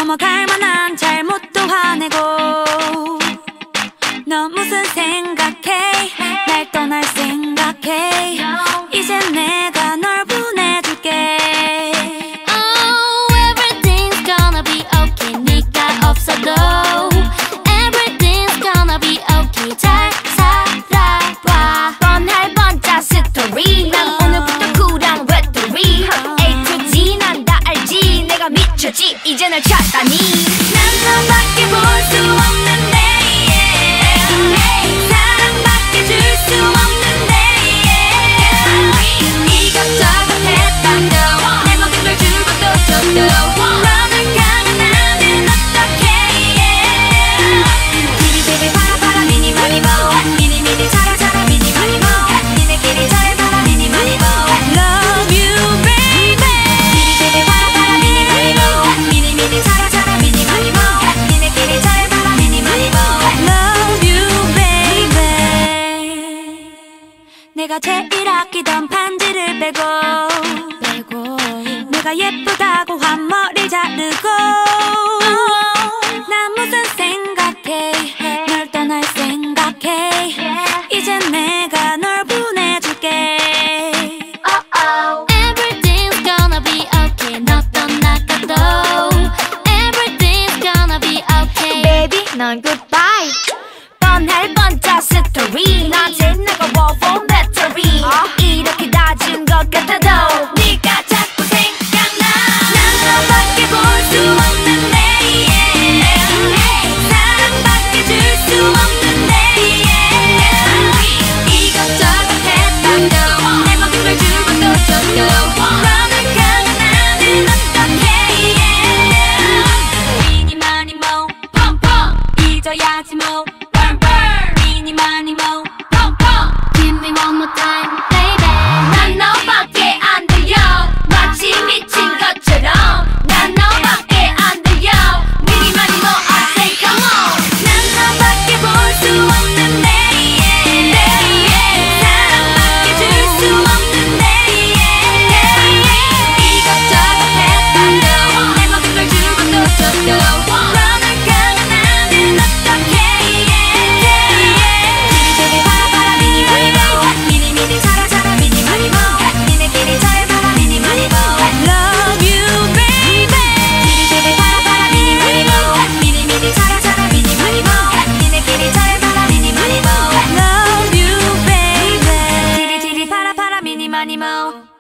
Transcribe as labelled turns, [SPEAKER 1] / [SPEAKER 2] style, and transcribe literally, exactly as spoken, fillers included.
[SPEAKER 1] 넘어갈 만한 잘못도 화내고 너 무슨 생각해 날 떠날 생각해 이젠 내가 널 보내줄게
[SPEAKER 2] Oh, everything's gonna be okay 네가 없어도 Everything's gonna be okay 잘 살아봐 뻔할 뻔짜 스토리 난 오늘부터 쿨한 외톨이 A to Z 난 다 알지 내가 미쳤지 이제 널 찾다니
[SPEAKER 1] 난 너밖에 볼 수 없는데 yeah. 사랑밖에 줄 수 없는데 yeah. 이것저것 했던 내 모든 걸 주고 또 줬도 너를 향한 나는 어떡해 yeah. 비리비리 바라바라 미니마니모 미니미니 자라자라 미니마니모 니네끼리 잘해봐라 미니마니모 Love you baby 비리비리 바라바라 미니마니모 미니미니 자라자라 미니마니모 니네끼리 잘해봐라 미니마니모 Love you baby 내가 제일 아끼던 반지를 빼고 빼고 내가 예쁘다고 한 머리 자르고 나 무슨 생각해 널 떠날 생각해 이젠 내가 널 보내줄게
[SPEAKER 2] Everything's gonna be okay 너 떠나가도 Everything's gonna be okay Baby 넌 goodbye 뻔할 뻔짜 스토리 낮에 나가 폰 배터리 이렇게 낮은 것 같아도 네가 자꾸 생각나
[SPEAKER 1] 난 너밖에 볼 수 없는데 yeah. 사랑밖에 줄 수 없는데 yeah. 이것저것 했던 내 모든 걸 주고 또 줬도 너를 향한 나는 어떡해 yeah. 미니마니모 펑펑 잊어야지 뭐 burn burn 미니마니모 펑펑
[SPEAKER 2] Give me one more time baby
[SPEAKER 1] 난 너밖에 안 들려 마치 미친 것처럼 난 너밖에 안 들려 미니마니모 I say come on 난 너밖에 볼 수 없는데 yeah. 사랑밖에 줄 수 없는데 yeah. 이것저것 했던 내 모든 걸 주고 또 줬도 너를 향한 나는 어떡해 yeah. 비리비리 바라바라 미니마니모 미니미니 자라자라 미니마니모 니네끼리 잘해봐라 미니마니모 Love you baby 비리비리 바라바라 미니마니모 미니미니 자라자라 미니마니모 니네끼리 잘해봐라 미니마니모 Love you baby 지리지리 바라바라 미니마니모